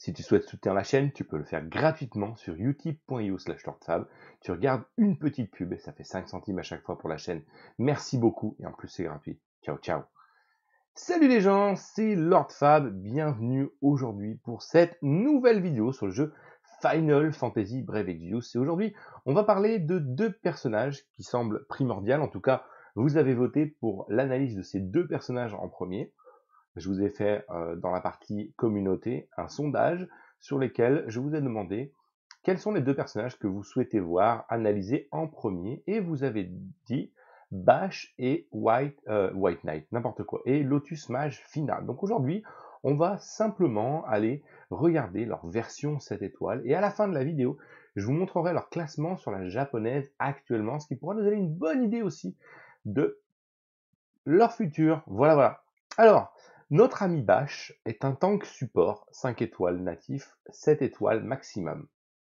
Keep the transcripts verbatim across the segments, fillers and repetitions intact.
Si tu souhaites soutenir la chaîne, tu peux le faire gratuitement sur utip point io slash lordfab. Tu regardes une petite pub et ça fait cinq centimes à chaque fois pour la chaîne. Merci beaucoup et en plus c'est gratuit. Ciao, ciao. Salut les gens, c'est LordFab. Bienvenue aujourd'hui pour cette nouvelle vidéo sur le jeu Final Fantasy Brave Exvius. Et aujourd'hui, on va parler de deux personnages qui semblent primordiaux. En tout cas, vous avez voté pour l'analyse de ces deux personnages en premier. Je vous ai fait euh, dans la partie communauté un sondage sur lequel je vous ai demandé quels sont les deux personnages que vous souhaitez voir analysés en premier, et vous avez dit Basch et White, euh, White Knight, n'importe quoi, et Lotus Mage Final. Donc aujourd'hui, on va simplement aller regarder leur version sept étoiles, et à la fin de la vidéo, je vous montrerai leur classement sur la japonaise actuellement, ce qui pourra nous donner une bonne idée aussi de leur futur. Voilà, voilà. Alors, notre ami Basch est un tank support cinq étoiles natif, sept étoiles maximum.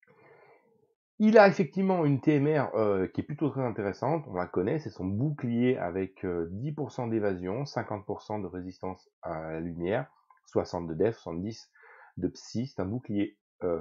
Il a effectivement une T M R euh, qui est plutôt très intéressante, on la connaît, c'est son bouclier avec euh, dix pour cent d'évasion, cinquante pour cent de résistance à la lumière, soixante de def, soixante-dix de psy, c'est un bouclier euh,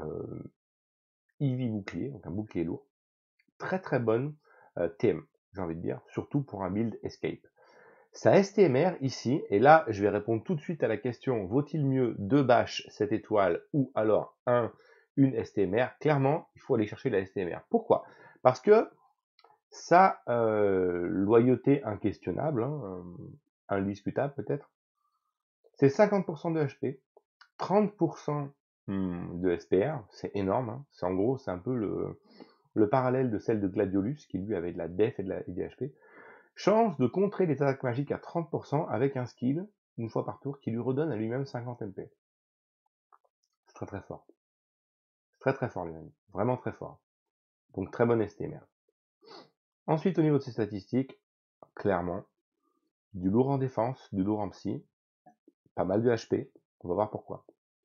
heavy bouclier, donc un bouclier lourd. Très très bonne euh, T M, j'ai envie de dire, surtout pour un build escape. Sa S T M R ici, et là je vais répondre tout de suite à la question, vaut-il mieux deux Basch sept étoiles ou alors un, une S T M R? Clairement, il faut aller chercher la S T M R. Pourquoi? Parce que sa euh, loyauté inquestionnable, hein, euh, indiscutable peut-être, c'est cinquante pour cent de H P, trente pour cent hmm, de S P R, c'est énorme, hein. C'est en gros, c'est un peu le, le parallèle de celle de Gladiolus, qui lui avait de la def et de la et des H P. Chance de contrer les attaques magiques à trente pour cent avec un skill, une fois par tour, qui lui redonne à lui-même cinquante M P. C'est très très fort. C'est très très fort les amis. Vraiment très fort. Donc très bon S T M R. Ensuite, au niveau de ses statistiques, clairement, du lourd en défense, du lourd en psy, pas mal de H P, on va voir pourquoi.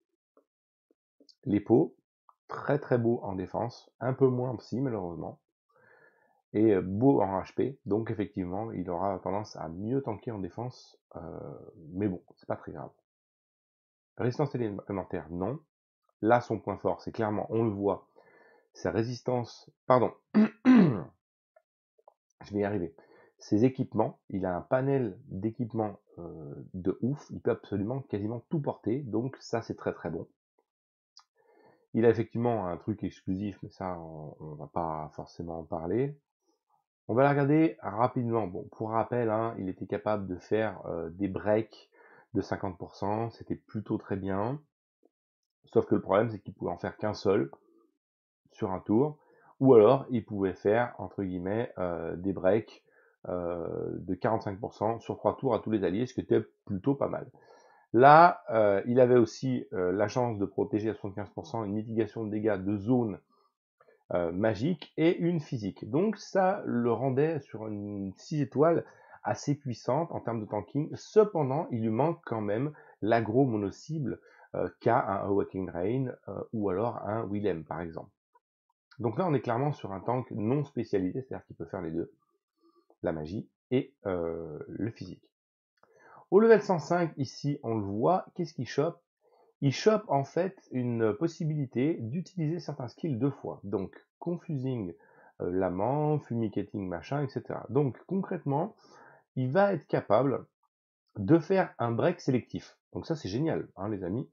Les pots, très très beau en défense, un peu moins en psy malheureusement, et beau en H P, donc effectivement, il aura tendance à mieux tanker en défense, euh, mais bon, c'est pas très grave. Résistance élémentaire, non. Là, son point fort, c'est clairement, on le voit, sa résistance, pardon, je vais y arriver, ses équipements, il a un panel d'équipements euh, de ouf, il peut absolument quasiment tout porter, donc ça c'est très très bon. Il a effectivement un truc exclusif, mais ça on, on va pas forcément en parler. On va la regarder rapidement. Bon, pour rappel, hein, il était capable de faire euh, des breaks de cinquante pour cent, c'était plutôt très bien. Sauf que le problème, c'est qu'il pouvait en faire qu'un seul sur un tour, ou alors il pouvait faire, entre guillemets, euh, des breaks euh, de quarante-cinq pour cent sur trois tours à tous les alliés, ce qui était plutôt pas mal. Là, euh, il avait aussi euh, la chance de protéger à soixante-quinze pour cent une mitigation de dégâts de zone euh, magique et une physique. Donc ça le rendait sur une six étoiles assez puissante en termes de tanking. Cependant, il lui manque quand même l'aggro mono-cible euh, qu'a un Awakening Rain euh, ou alors un Willem par exemple. Donc là, on est clairement sur un tank non spécialisé, c'est-à-dire qu'il peut faire les deux, la magie et euh, le physique. Au level cent cinq, ici, on le voit, qu'est-ce qu'il chope? Il chope en fait une possibilité d'utiliser certains skills deux fois. Donc, confusing euh, l'amant, fumigating machin, et cetera. Donc, concrètement, il va être capable de faire un break sélectif. Donc ça, c'est génial, hein, les amis.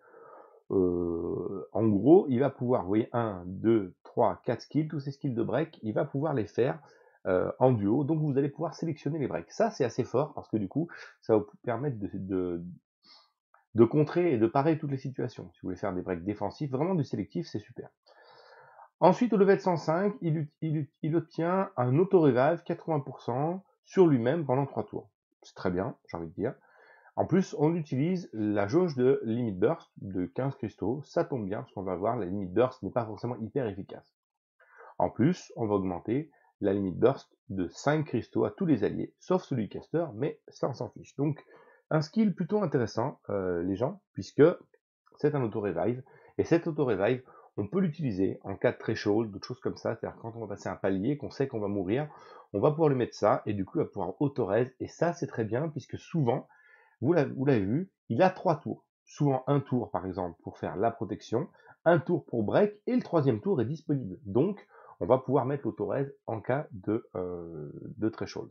Euh, en gros, il va pouvoir, vous voyez, un, deux, trois, quatre skills, tous ces skills de break, il va pouvoir les faire euh, en duo, donc vous allez pouvoir sélectionner les breaks. Ça, c'est assez fort, parce que du coup, ça va vous permettre de, de, de contrer et de parer toutes les situations. Si vous voulez faire des breaks défensifs, vraiment du sélectif, c'est super. Ensuite, au level cent cinq, il, il, il obtient un auto-revive quatre-vingts pour cent sur lui-même pendant trois tours. C'est très bien, j'ai envie de dire. En plus, on utilise la jauge de limit burst de quinze cristaux. Ça tombe bien, parce qu'on va voir, la limit burst n'est pas forcément hyper efficace. En plus, on va augmenter la limit burst de cinq cristaux à tous les alliés, sauf celui du caster, mais ça on s'en fiche. Donc, un skill plutôt intéressant, euh, les gens, puisque c'est un auto-revive, et cet auto-revive, on peut l'utiliser en cas de threshold, d'autres choses comme ça, c'est-à-dire quand on va passer un palier, qu'on sait qu'on va mourir, on va pouvoir lui mettre ça, et du coup, il va pouvoir auto-res, et ça, c'est très bien, puisque souvent, vous l'avez vu, il a trois tours. souvent un tour par exemple pour faire la protection, un tour pour break, et le troisième tour est disponible. Donc, on va pouvoir mettre l'auto-raise en cas de, euh, de threshold.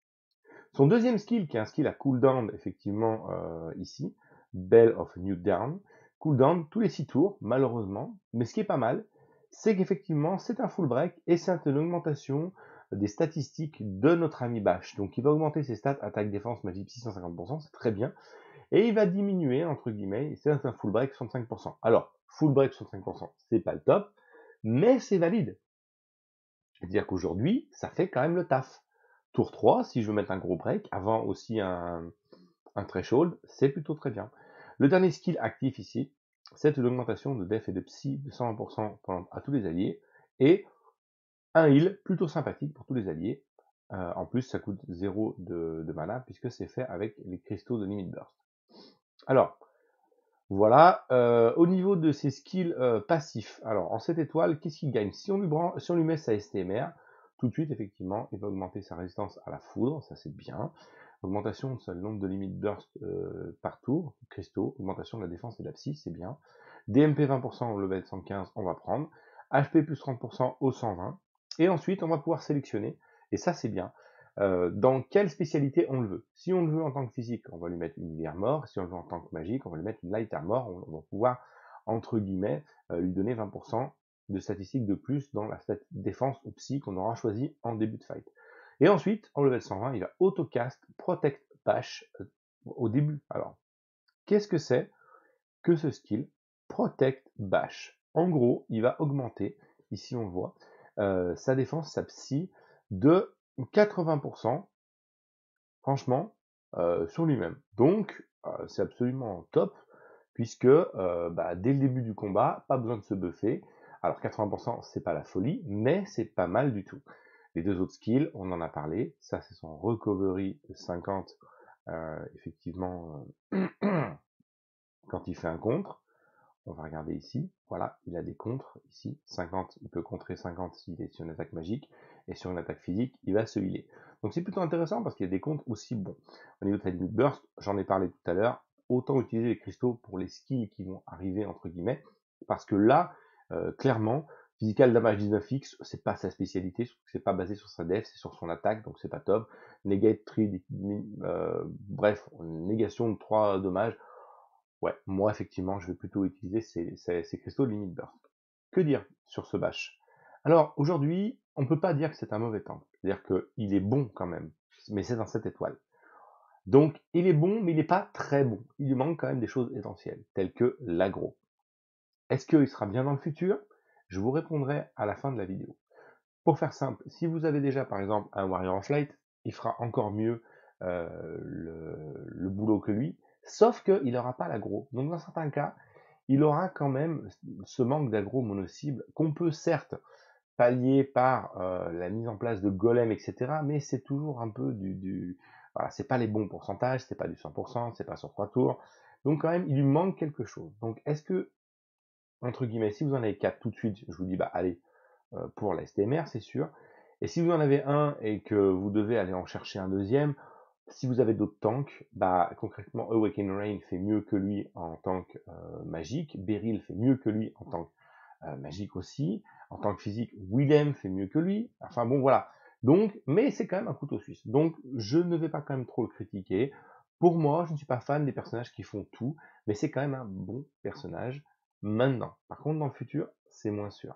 Son deuxième skill, qui est un skill à cooldown, effectivement, euh, ici, Bell of New Down, cooldown tous les six tours, malheureusement, mais ce qui est pas mal, c'est qu'effectivement, c'est un full break, et c'est une augmentation des statistiques de notre ami Bash. Donc, il va augmenter ses stats, attaque, défense, magie, six cent cinquante pour cent, c'est très bien, et il va diminuer, entre guillemets, c'est un full break, soixante-cinq pour cent. Alors, full break, soixante-cinq pour cent, c'est pas le top, mais c'est valide. C'est-à-dire qu'aujourd'hui, ça fait quand même le taf. Tour trois, si je veux mettre un gros break, avant aussi un, un threshold, c'est plutôt très bien. Le dernier skill actif ici, c'est l'augmentation de def et de psy de cent vingt pour cent à tous les alliés, et un heal plutôt sympathique pour tous les alliés. Euh, en plus, ça coûte zéro de, de mana, puisque c'est fait avec les cristaux de Limit Burst. Alors, voilà, euh, au niveau de ses skills euh, passifs, alors en sept étoiles, qu'est-ce qu'il gagne? Si on lui branche, si on lui met sa S T M R, tout de suite, effectivement, il va augmenter sa résistance à la foudre, ça c'est bien. Augmentation de le nombre de limites burst euh, par tour, cristaux, augmentation de la défense et de la psy, c'est bien. D M P vingt pour cent au level cent quinze, on va prendre. H P plus trente pour cent au cent vingt. Et ensuite, on va pouvoir sélectionner, et ça c'est bien, euh, dans quelle spécialité on le veut. Si on le veut en tant que physique, on va lui mettre une lumière mort. Si on le veut en tant que magique, on va lui mettre une light armor. On va pouvoir, entre guillemets, euh, lui donner vingt pour cent de statistiques de plus dans la défense ou psy qu'on aura choisi en début de fight. Et ensuite, en level cent vingt, il va autocast Protect Bash euh, au début. Alors, qu'est-ce que c'est que ce skill Protect Bash? En gros, il va augmenter, ici on le voit, euh, sa défense, sa psy, de quatre-vingts pour cent, franchement, euh, sur lui-même. Donc, euh, c'est absolument top, puisque euh, bah, dès le début du combat, pas besoin de se buffer. Alors quatre-vingts pour cent, c'est pas la folie, mais c'est pas mal du tout. Les deux autres skills, on en a parlé. Ça, c'est son recovery de cinquante, euh, effectivement, euh, quand il fait un contre. On va regarder ici. Voilà, il a des contres ici. cinquante, il peut contrer cinquante s'il est sur une attaque magique. Et sur une attaque physique, il va se healer. Donc c'est plutôt intéressant parce qu'il y a des contres aussi bons. Au niveau de la limit burst, j'en ai parlé tout à l'heure. Autant utiliser les cristaux pour les skills qui vont arriver, entre guillemets. Parce que là, euh, clairement, Physical Damage dix-neuf X, c'est pas sa spécialité, c'est pas basé sur sa def, c'est sur son attaque, donc c'est pas top. Negate trois, euh, bref, négation de trois dommages. Ouais, moi effectivement, je vais plutôt utiliser ces, ces, ces cristaux de limit burst. Que dire sur ce bash? Alors aujourd'hui, on ne peut pas dire que c'est un mauvais temple. C'est-à-dire qu'il est bon quand même, mais c'est dans sept étoiles. Donc il est bon, mais il n'est pas très bon. Il lui manque quand même des choses essentielles, telles que l'aggro. Est-ce qu'il sera bien dans le futur? Je vous répondrai à la fin de la vidéo. Pour faire simple, si vous avez déjà par exemple un Warrior of Light, il fera encore mieux euh, le, le boulot que lui, sauf qu'il n'aura pas l'aggro. Donc dans certains cas, il aura quand même ce manque d'aggro mono-cible qu'on peut certes pallier par euh, la mise en place de golem, et cetera. Mais c'est toujours un peu du... du voilà, c'est pas les bons pourcentages, c'est pas du cent pour cent, c'est pas sur trois tours. Donc quand même, il lui manque quelque chose. Donc est-ce que, entre guillemets, si vous en avez quatre tout de suite, je vous dis, bah allez, euh, pour la S T M R, c'est sûr. Et si vous en avez un et que vous devez aller en chercher un deuxième, si vous avez d'autres tanks, bah concrètement, Awaken Rain fait mieux que lui en tank euh, magique, Beryl fait mieux que lui en tank euh, magique aussi, en tant que physique, Willem fait mieux que lui, enfin bon voilà. Donc, mais c'est quand même un couteau suisse. Donc, je ne vais pas quand même trop le critiquer. Pour moi, je ne suis pas fan des personnages qui font tout, mais c'est quand même un bon personnage maintenant. Par contre, dans le futur, c'est moins sûr.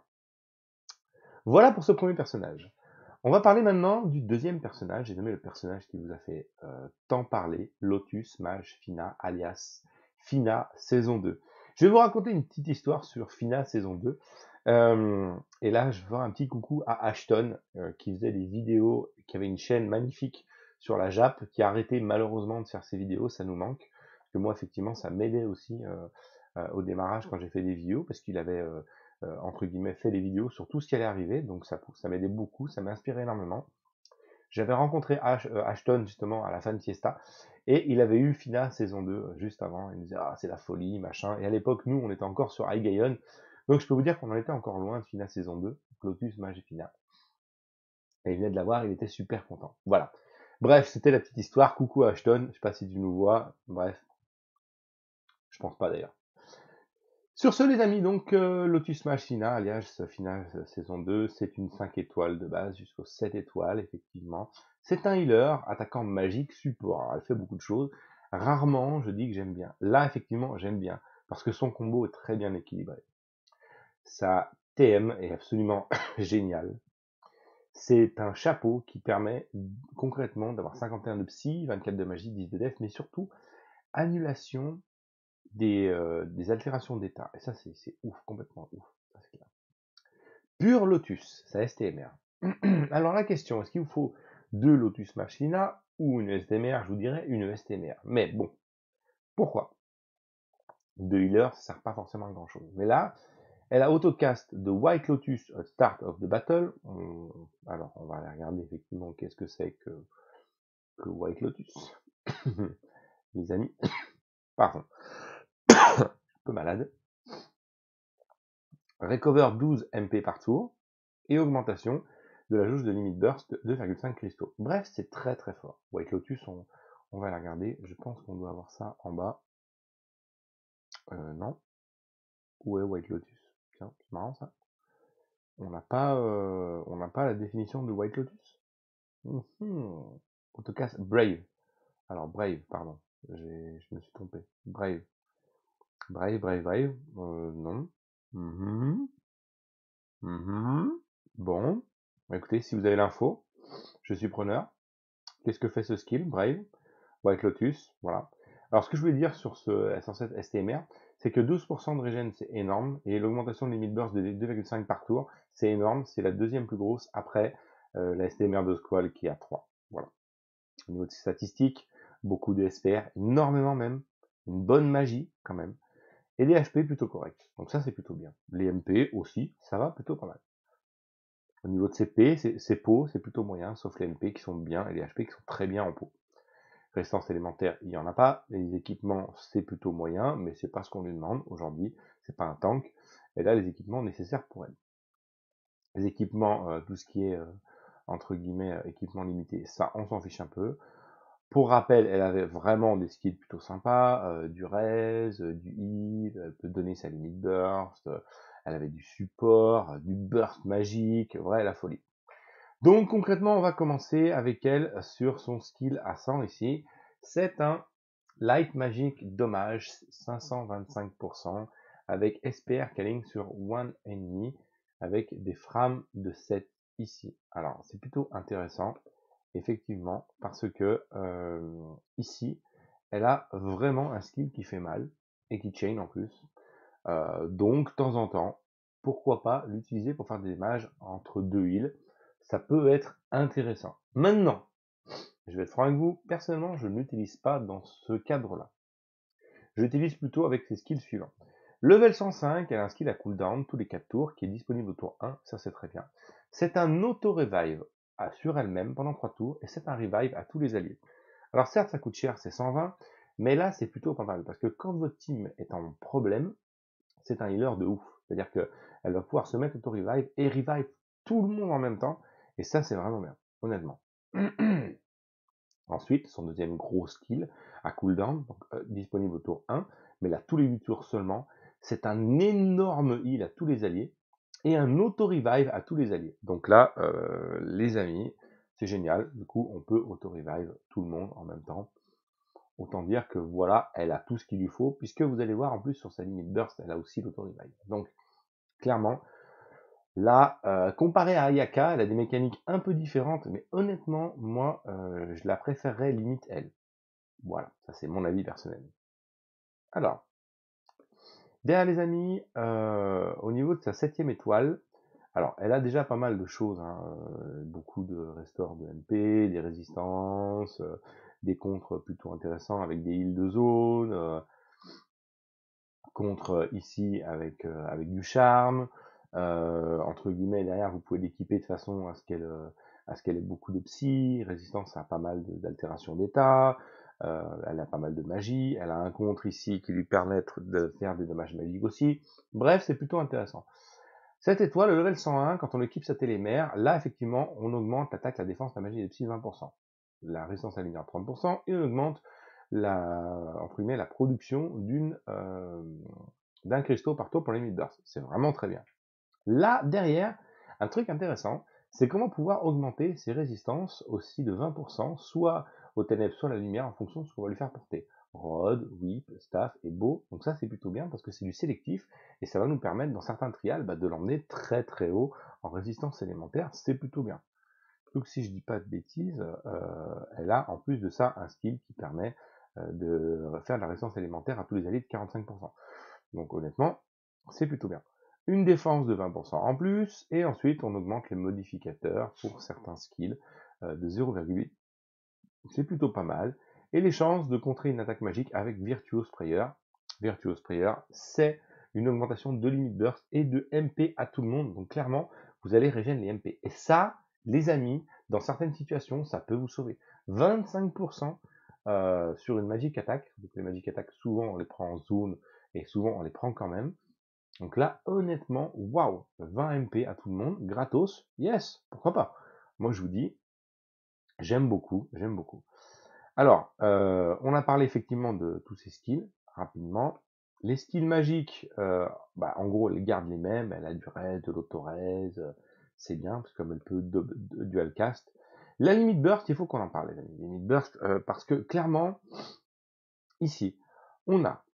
Voilà pour ce premier personnage. On va parler maintenant du deuxième personnage, j'ai nommé le personnage qui vous a fait euh, tant parler, Lotus Mage Fina, alias Fina saison deux. Je vais vous raconter une petite histoire sur Fina saison deux. Euh, et là, je vais faire un petit coucou à Ashton, euh, qui faisait des vidéos, qui avait une chaîne magnifique sur la Jap, qui a arrêté malheureusement de faire ses vidéos, ça nous manque. Parce que moi, effectivement, ça m'aidait aussi euh, euh, au démarrage quand j'ai fait des vidéos, parce qu'il avait... Euh, Euh, entre guillemets, fait des vidéos sur tout ce qui allait arriver, donc ça, ça m'aidait beaucoup, ça m'inspirait énormément. J'avais rencontré Ash, euh, Ashton justement à la Fan Fiesta, et il avait eu Fina saison deux euh, juste avant, il me disait ah c'est la folie, machin, et à l'époque nous on était encore sur Hygaeon, donc je peux vous dire qu'on en était encore loin de Fina saison deux, Lotus, Mage et Fina. Et il venait de l'avoir, il était super content. Voilà. Bref, c'était la petite histoire, coucou à Ashton, je sais pas si tu nous vois, bref. Je pense pas d'ailleurs. Sur ce, les amis, donc, euh, Lotus Machina, alias Final saison deux, c'est une cinq étoiles de base jusqu'aux sept étoiles, effectivement. C'est un healer, attaquant magique, support. Alors, elle fait beaucoup de choses. Rarement, je dis que j'aime bien. Là, effectivement, j'aime bien. Parce que son combo est très bien équilibré. Sa T M est absolument géniale. C'est un chapeau qui permet concrètement d'avoir cinquante et un de psy, vingt-quatre de magie, dix de def, mais surtout annulation des, euh, des altérations d'état. Et ça, c'est ouf, complètement ouf. Pure Lotus, ça S T M R. Alors la question, est-ce qu'il vous faut deux Lotus Machina ou une S T M R? Je vous dirais une S T M R. Mais bon, pourquoi? Deux healers, ça sert pas forcément à grand chose. Mais là, elle a autocast de White Lotus at Start of the Battle. On... Alors, on va aller regarder effectivement qu'est-ce que c'est que, que White Lotus. Les amis, pardon. Un peu malade. Recover douze M P par tour et augmentation de la jauge de limite burst de deux virgule cinq cristaux. Bref, c'est très très fort. White Lotus, on, on va la regarder. Je pense qu'on doit avoir ça en bas. Euh, non. Où est White Lotus? Tiens, c'est marrant ça. On n'a pas, euh, on n'a pas la définition de White Lotus. Mmh. Autocast Brave. Alors Brave, pardon. Je me suis trompé. Brave. Brave, Brave, Brave. Euh, non. Mmh. Mmh. Bon. Écoutez, si vous avez l'info, je suis preneur. Qu'est-ce que fait ce skill, Brave? White Lotus, voilà. Alors ce que je voulais dire sur ce S cent sept S T M R, c'est que douze pour cent de régène, c'est énorme, et l'augmentation de limite burst de deux virgule cinq par tour, c'est énorme, c'est la deuxième plus grosse après euh, la S T M R de Squall qui a trois. Voilà. Au niveau de statistiques, beaucoup de S P R, énormément même, une bonne magie quand même, et des H P plutôt corrects. Donc ça c'est plutôt bien. Les M P aussi, ça va plutôt pas mal. Au niveau de C P, ses pots, c'est plutôt moyen, sauf les M P qui sont bien et les H P qui sont très bien en pot. Résistance élémentaire, il n'y en a pas. Les équipements, c'est plutôt moyen, mais c'est pas ce qu'on lui demande aujourd'hui. C'est pas un tank. Et là, les équipements nécessaires pour elle. Les équipements, euh, tout ce qui est, euh, entre guillemets, euh, équipement limité, ça, on s'en fiche un peu. Pour rappel, elle avait vraiment des skills plutôt sympas, euh, du res, euh, du heal, elle peut donner sa limite burst, euh, elle avait du support, euh, du burst magique, vrai, la folie. Donc concrètement, on va commencer avec elle sur son skill à cent ici. C'est un Light Magic Dommage cinq cent vingt-cinq pour cent avec S P R Calling sur One Enemy avec des frames de sept ici. Alors c'est plutôt intéressant effectivement parce que euh, ici elle a vraiment un skill qui fait mal et qui chain en plus. Euh, donc de temps en temps, pourquoi pas l'utiliser pour faire des damages entre deux heals. Ça peut être intéressant. Maintenant, je vais être franc avec vous, personnellement, je ne l'utilise pas dans ce cadre-là. Je l'utilise plutôt avec ses skills suivants. Level cent cinq, elle a un skill à cooldown tous les quatre tours qui est disponible au tour un, ça c'est très bien. C'est un auto-revive sur elle-même pendant trois tours et c'est un revive à tous les alliés. Alors certes, ça coûte cher, c'est cent vingt, mais là c'est plutôt pas mal parce que quand votre team est en problème, c'est un healer de ouf. C'est-à-dire qu'elle va pouvoir se mettre auto-revive et revive tout le monde en même temps. Et ça, c'est vraiment bien, honnêtement. Ensuite, son deuxième gros skill à cooldown, donc, euh, disponible au tour un, mais là, tous les huit tours seulement. C'est un énorme heal à tous les alliés et un auto-revive à tous les alliés. Donc là, euh, les amis, c'est génial. Du coup, on peut auto-revive tout le monde en même temps. Autant dire que voilà, elle a tout ce qu'il lui faut, puisque vous allez voir en plus sur sa limite burst, elle a aussi l'auto-revive. Donc, clairement, là, euh, comparé à Ayaka, elle a des mécaniques un peu différentes, mais honnêtement, moi, euh, je la préférerais limite elle. Voilà, ça c'est mon avis personnel. Alors, derrière les amis, euh, au niveau de sa septième étoile, alors elle a déjà pas mal de choses, hein, euh, beaucoup de restores de M P, des résistances, euh, des contres plutôt intéressants avec des heals de zone, euh, contre ici avec, euh, avec du charme, euh, entre guillemets derrière vous pouvez l'équiper de façon à ce qu'elle euh, à ce qu'elle ait beaucoup de psy, résistance à pas mal d'altérations d'état, euh, elle a pas mal de magie, elle a un contre ici qui lui permet de faire des dommages magiques aussi, bref c'est plutôt intéressant. Cette étoile, le level cent un, quand on équipe sa télémère, là effectivement on augmente l'attaque, la défense, la magie et les psy de vingt pour cent. La résistance à la ligne à trente pour cent et on augmente la, entre guillemets, la production d'une euh, d'un cristaux par tour pour les limit burst. C'est vraiment très bien. Là, derrière, un truc intéressant, c'est comment pouvoir augmenter ses résistances aussi de vingt pour cent, soit aux ténèbres, soit à la lumière, en fonction de ce qu'on va lui faire porter. Rod, whip, staff et bow. Donc ça, c'est plutôt bien parce que c'est du sélectif et ça va nous permettre, dans certains trials, bah, de l'emmener très très haut en résistance élémentaire. C'est plutôt bien. Donc si je dis pas de bêtises, euh, elle a en plus de ça un skill qui permet euh, de faire de la résistance élémentaire à tous les alliés de quarante-cinq pour cent. Donc honnêtement, c'est plutôt bien. Une défense de vingt pour cent en plus, et ensuite on augmente les modificateurs pour certains skills euh, de zéro virgule huit. C'est plutôt pas mal. Et les chances de contrer une attaque magique avec Virtuos Prayer. Virtuos Prayer, c'est une augmentation de limit burst et de M P à tout le monde. Donc clairement, vous allez régénérer les M P. Et ça, les amis, dans certaines situations, ça peut vous sauver. vingt-cinq pour cent euh, sur une magic attack. Donc les magic attacks, souvent on les prend en zone et souvent on les prend quand même. Donc là, honnêtement, waouh, vingt M P à tout le monde, gratos, yes, pourquoi pas. Moi je vous dis, j'aime beaucoup, j'aime beaucoup. Alors, euh, on a parlé effectivement de tous ces skills, rapidement. Les skills magiques, euh, bah, en gros, elle garde les mêmes, elle a du raise, de l'auto-raise, euh, c'est bien, parce que comme elle peut du- du- dual cast. La limite burst, il faut qu'on en parle, les amis. Limite burst, euh, parce que clairement, ici, on a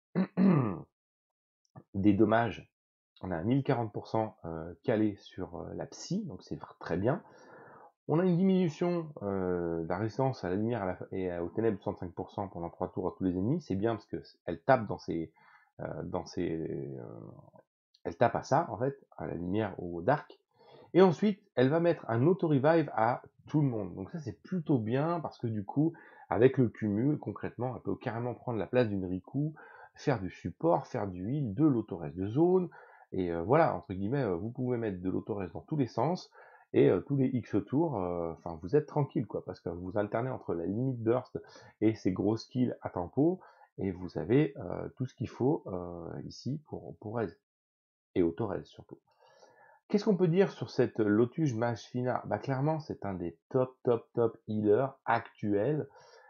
des dommages, on a un mille quarante pour cent euh, calé sur euh, la psy, donc c'est très bien. On a une diminution euh, de la résistance à la lumière à la, et aux ténèbres de soixante-cinq pour cent pendant trois tours à tous les ennemis. C'est bien parce que elle tape dans ses, euh, dans ses, euh, elle tape à ça en fait, à la lumière ou au dark. Et ensuite, elle va mettre un auto-revive à tout le monde. Donc ça, c'est plutôt bien parce que du coup, avec le cumul, concrètement, elle peut carrément prendre la place d'une Riku, faire du support, faire du heal, de l'autorest de zone. Et euh, voilà, entre guillemets, euh, vous pouvez mettre de l'autorest dans tous les sens. Et euh, tous les X tours, enfin, euh, vous êtes tranquille, quoi, parce que vous alternez entre la limit burst et ces gros skills à tempo, et vous avez euh, tout ce qu'il faut euh, ici pour, pour res. Et auto-res surtout. Qu'est-ce qu'on peut dire sur cette Lotus Mage Fina? Bah clairement, c'est un des top, top, top healers actuels.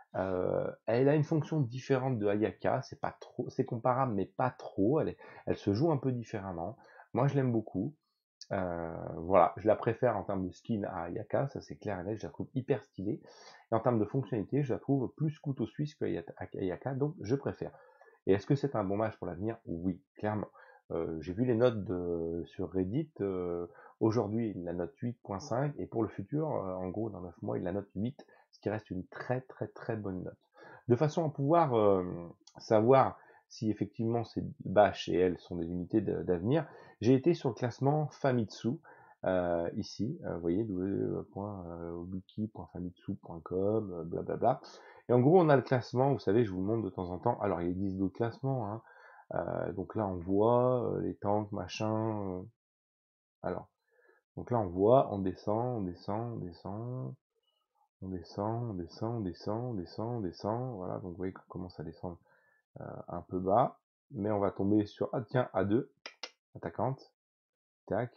Euh, elle a une fonction différente de Ayaka, c'est pas trop, c'est comparable, mais pas trop. Elle, est, elle se joue un peu différemment. Moi, je l'aime beaucoup. Euh, voilà, je la préfère en termes de skin à Ayaka, ça c'est clair et net. Je la trouve hyper stylée. Et en termes de fonctionnalité, je la trouve plus couteau suisse qu'Ayaka, donc je préfère. Et est-ce que c'est un bon match pour l'avenir? Oui, clairement. Euh, j'ai vu les notes de, sur Reddit. Euh, aujourd'hui, il la note huit virgule cinq et pour le futur, euh, en gros, dans neuf mois, il la note huit, ce qui reste une très très très bonne note. De façon à pouvoir euh, savoir si effectivement ces bâches et elles sont des unités d'avenir, j'ai été sur le classement Famitsu. Euh, ici, euh, vous voyez, w w w point wiki point famitsu point com, euh, blablabla. Et en gros, on a le classement, vous savez, je vous le montre de temps en temps. Alors, il existe d'autres classements, hein. Euh, donc là, on voit euh, les tanks, machin. euh. Alors, donc là, on voit, on descend, on descend, on descend, on descend, on descend, on descend, on descend, on descend. Voilà, donc vous voyez qu'on commence à descendre euh, un peu bas. Mais on va tomber sur, ah tiens, A deux, attaquante. Tac.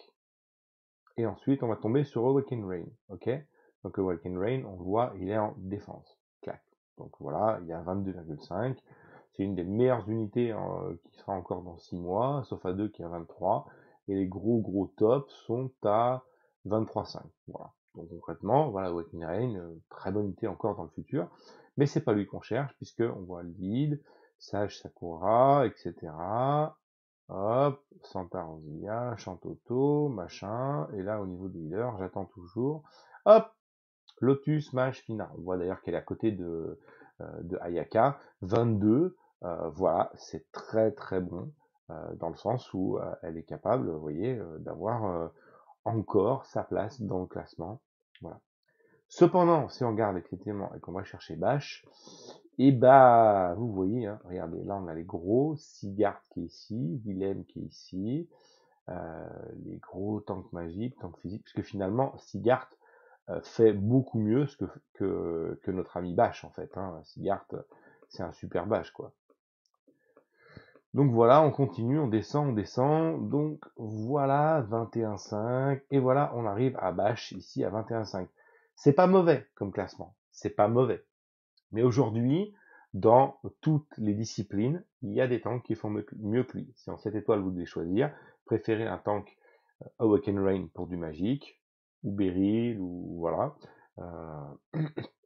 Et ensuite, on va tomber sur Awaken Rain. Ok. Donc Awaken Rain, on le voit, il est en défense. Clac. Donc voilà, il y a vingt-deux virgule cinq. C'est une des meilleures unités euh, qui sera encore dans six mois, sauf à deux qui est à vingt-trois. Et les gros gros tops sont à vingt-trois virgule cinq. Voilà. Donc concrètement, voilà, Awaken Rain, euh, très bonne unité encore dans le futur. Mais c'est pas lui qu'on cherche, puisque on voit lead, Sage Sakura, et cetera. Hop, Santa Rosia, Chantoto, machin. Et là, au niveau des healers, j'attends toujours. Hop, Lotus, Mage, Fina. On voit d'ailleurs qu'elle est à côté de, euh, de Ayaka. vingt-deux, euh, voilà, c'est très très bon. Euh, dans le sens où euh, elle est capable, vous voyez, euh, d'avoir euh, encore sa place dans le classement. Voilà. Cependant, si on regarde effectivement et qu'on va chercher Bash, et bah, vous voyez, hein, regardez, là on a les gros, Sigard qui est ici, Willem qui est ici, euh, les gros tanks magiques, tanks physiques, puisque finalement, Sigard euh, fait beaucoup mieux ce que, que, que notre ami Bash en fait. Hein. Sigard, c'est un super Bash quoi. Donc voilà, on continue, on descend, on descend. Donc voilà, vingt et un virgule cinq. Et voilà, on arrive à Bash ici à vingt et un virgule cinq. C'est pas mauvais comme classement. C'est pas mauvais. Mais aujourd'hui, dans toutes les disciplines, il y a des tanks qui font mieux que lui. Si en sept étoiles vous devez choisir, préférez un tank Awaken Rain pour du magique, ou Beryl, ou voilà. Euh,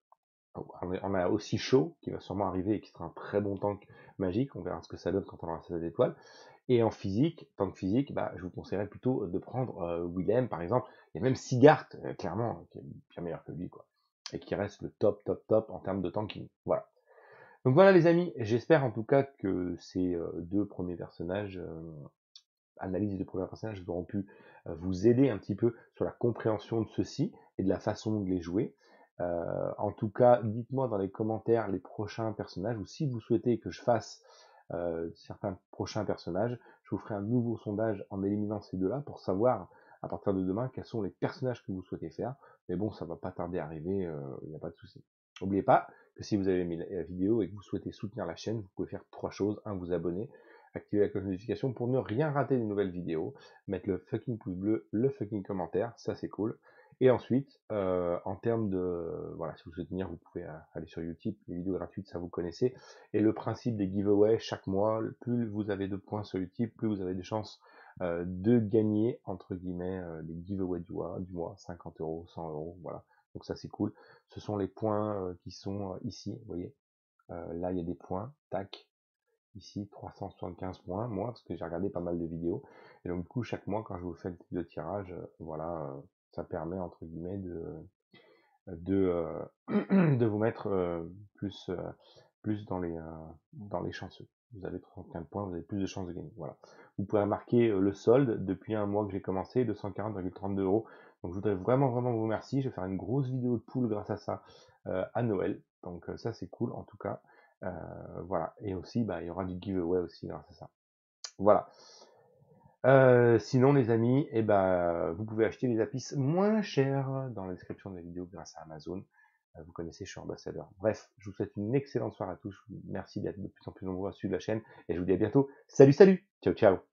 on a aussi Shaw qui va sûrement arriver et qui sera un très bon tank magique. On verra ce que ça donne quand on aura sept étoiles. Et en physique, tank physique, bah, je vous conseillerais plutôt de prendre euh, Willem par exemple. Il y a même Sigart, euh, clairement, qui est bien meilleur que lui, quoi. Et qui reste le top, top, top en termes de tanking. Voilà. Donc voilà les amis, j'espère en tout cas que ces euh, deux premiers personnages, euh, analyse des deux premiers personnages, auront pu euh, vous aider un petit peu sur la compréhension de ceux-ci et de la façon de les jouer. Euh, en tout cas, dites-moi dans les commentaires les prochains personnages, ou si vous souhaitez que je fasse euh, certains prochains personnages, je vous ferai un nouveau sondage en éliminant ces deux-là pour savoir à partir de demain quels sont les personnages que vous souhaitez faire. Mais bon, ça va pas tarder à arriver, il euh, n'y a pas de souci. N'oubliez pas que si vous avez aimé la vidéo et que vous souhaitez soutenir la chaîne, vous pouvez faire trois choses. Un, vous abonner, activer la cloche de notification pour ne rien rater des nouvelles vidéos, mettre le fucking pouce bleu, le fucking commentaire, ça c'est cool. Et ensuite, euh, en termes de, voilà, si vous souhaitez venir, vous pouvez euh, aller sur Utip, les vidéos gratuites, ça vous connaissez. Et le principe des giveaways, chaque mois, plus vous avez de points sur Utip, plus vous avez des chances euh, de gagner, entre guillemets, euh, les giveaways du mois, du mois, cinquante euros, cent euros, voilà. Donc ça c'est cool. Ce sont les points euh, qui sont euh, ici, vous voyez. Euh, là il y a des points, tac. Ici, trois cent soixante-quinze points, moi, parce que j'ai regardé pas mal de vidéos. Et donc, du coup, chaque mois, quand je vous fais le type de tirage, euh, voilà, euh, ça permet, entre guillemets, de, de, euh, de vous mettre euh, plus, euh, plus dans les, euh, dans les chanceux. Vous avez trente-quinze points, vous avez plus de chances de gagner. Voilà. Vous pouvez remarquer euh, le solde depuis un mois que j'ai commencé, deux cent quarante virgule trente-deux euros. Donc, je voudrais vraiment, vraiment vous remercier. Je vais faire une grosse vidéo de pool grâce à ça euh, à Noël. Donc, euh, ça, c'est cool, en tout cas. Euh, voilà. Et aussi, bah, il y aura du giveaway aussi grâce à ça. Voilà. Euh, sinon, les amis, eh ben, vous pouvez acheter les apis moins chers dans la description de la vidéo grâce à Amazon. Euh, vous connaissez, je suis ambassadeur. Bref, je vous souhaite une excellente soirée à tous. Merci d'être de plus en plus nombreux à suivre la chaîne et je vous dis à bientôt. Salut, salut. Ciao, ciao.